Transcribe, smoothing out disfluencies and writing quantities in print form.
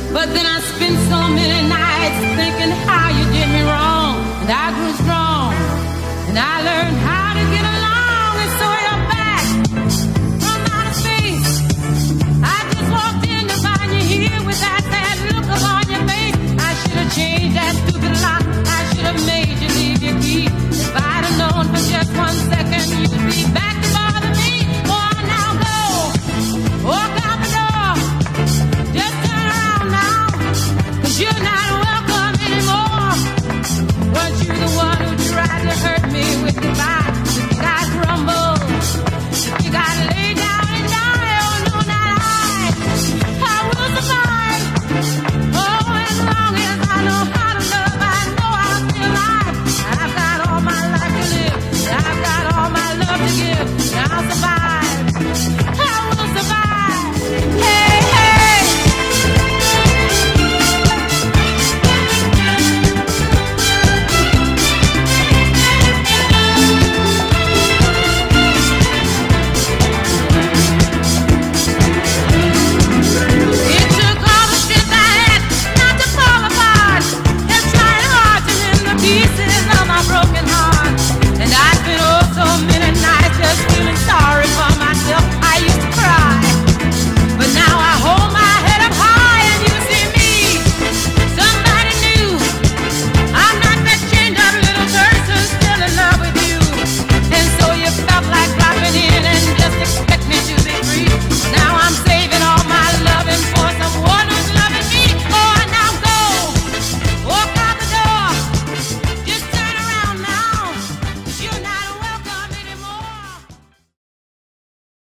But then I spent so many nights thinking how you did me wrong. And I grew strong, and I learned how to